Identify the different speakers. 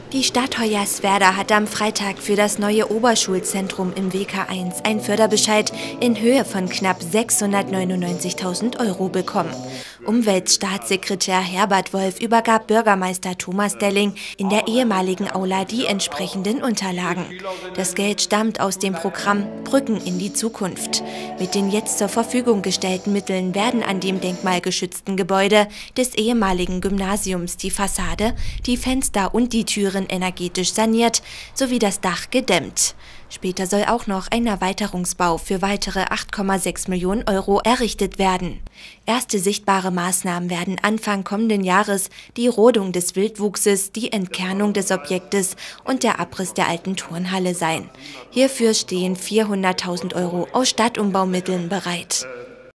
Speaker 1: Die Stadt Hoyerswerda hat am Freitag für das neue Oberschulzentrum im WK1 einen Förderbescheid in Höhe von knapp 699.000 € bekommen. Umweltstaatssekretär Herbert Wolf übergab Bürgermeister Thomas Delling in der ehemaligen Aula die entsprechenden Unterlagen. Das Geld stammt aus dem Programm Brücken in die Zukunft. Mit den jetzt zur Verfügung gestellten Mitteln werden an dem denkmalgeschützten Gebäude des ehemaligen Gymnasiums die Fassade, die Fenster und die Türen energetisch saniert sowie das Dach gedämmt. Später soll auch noch ein Erweiterungsbau für weitere 8,6 Millionen € errichtet werden. Erste sichtbare Maßnahmen werden Anfang kommenden Jahres die Rodung des Wildwuchses, die Entkernung des Objektes und der Abriss der alten Turnhalle sein. Hierfür stehen 400.000 € aus Stadtumbaumitteln bereit.